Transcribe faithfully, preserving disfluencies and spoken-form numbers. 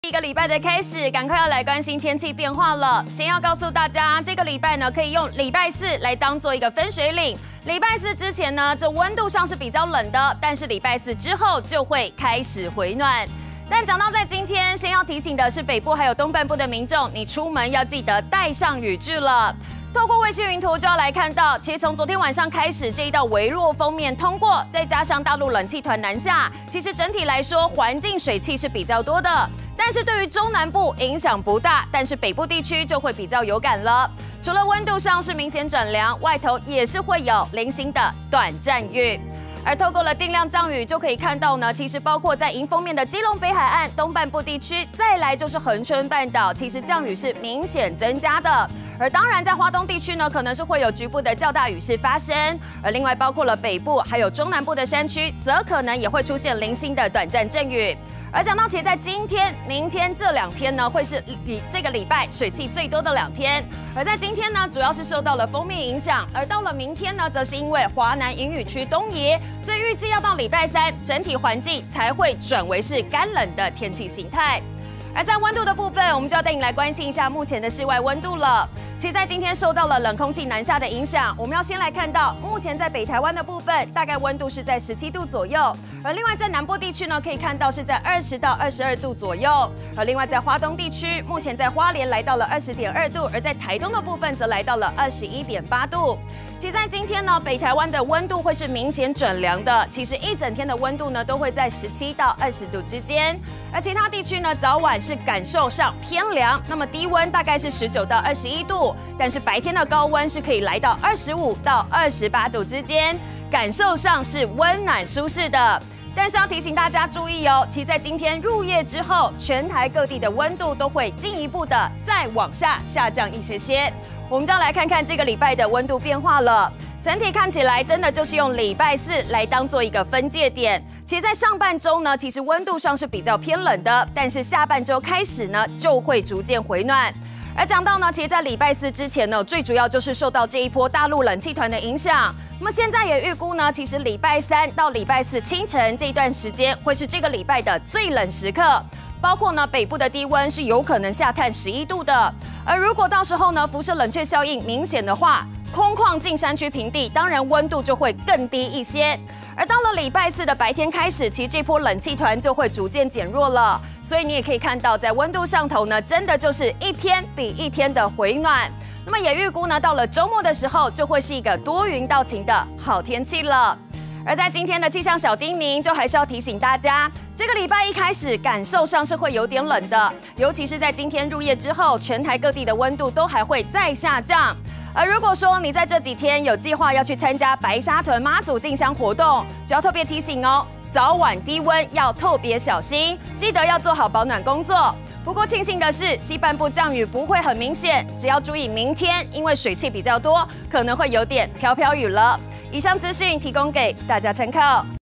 一个礼拜的开始，赶快要来关心天气变化了。先要告诉大家，这个礼拜呢，可以用礼拜四来当做一个分水岭。礼拜四之前呢，这温度上是比较冷的，但是礼拜四之后就会开始回暖。但讲到在今天，先要提醒的是北部还有东半部的民众，你出门要记得带上雨具了。透过卫星云图就要来看到，其实从昨天晚上开始，这一道微弱锋面通过，再加上大陆冷气团南下，其实整体来说环境水汽是比较多的。但是对于中南部影响不大，但是北部地区就会比较有感了。除了温度上是明显转凉，外头也是会有零星的短暂雨。而透过了定量降雨，就可以看到呢，其实包括在迎风面的基隆北海岸东半部地区，再来就是恒春半岛，其实降雨是明显增加的。而当然，在花东地区呢，可能是会有局部的较大雨势发生。而另外包括了北部还有中南部的山区，则可能也会出现零星的短暂阵雨。而讲到其实在今天、明天这两天呢，会是礼这个礼拜水汽最多的两天。而在今天呢，主要是受到了锋面影响，而到了明天呢，则是因为华南云雨区东移，所以预计要到礼拜三，整体环境才会转为是干冷的天气形态。而在温度的部分，我们就要带你来关心一下目前的室外温度了。其实，在今天受到了冷空气南下的影响，我们要先来看到，目前在北台湾的部分，大概温度是在十七度左右。而另外在南部地区呢，可以看到是在二十到二十二度左右。而另外在花东地区，目前在花莲来到了二十点二度，而在台东的部分则来到了二十一点八度。其实在今天呢，北台湾的温度会是明显转凉的。其实一整天的温度呢，都会在十七到二十度之间。而其他地区呢，早晚是感受上偏凉，那么低温大概是十九到二十一度，但是白天的高温是可以来到二十五到二十八度之间，感受上是温暖舒适的。但是要提醒大家注意哦，其实在今天入夜之后，全台各地的温度都会进一步的再往下下降一些些。我们就要来看看这个礼拜的温度变化了。整体看起来，真的就是用礼拜四来当做一个分界点。其实，在上半周呢，其实温度上是比较偏冷的，但是下半周开始呢，就会逐渐回暖。而讲到呢，其实，在礼拜四之前呢，最主要就是受到这一波大陆冷气团的影响。那么现在也预估呢，其实礼拜三到礼拜四清晨这一段时间，会是这个礼拜的最冷时刻。包括呢，北部的低温是有可能下探十一度的。而如果到时候呢，辐射冷却效应明显的话，空旷近山区平地，当然温度就会更低一些。而到了礼拜四的白天开始，其实这波冷气团就会逐渐减弱了。所以你也可以看到，在温度上头呢，真的就是一天比一天的回暖。那么也预估呢，到了周末的时候，就会是一个多云到晴的好天气了。而在今天的气象小叮咛，就还是要提醒大家，这个礼拜一开始感受上是会有点冷的，尤其是在今天入夜之后，全台各地的温度都还会再下降。而如果说你在这几天有计划要去参加白沙屯妈祖进香活动，就要特别提醒哦，早晚低温要特别小心，记得要做好保暖工作。不过庆幸的是，西半部降雨不会很明显，只要注意明天，因为水汽比较多，可能会有点飘飘雨了。以上资讯提供给大家参考。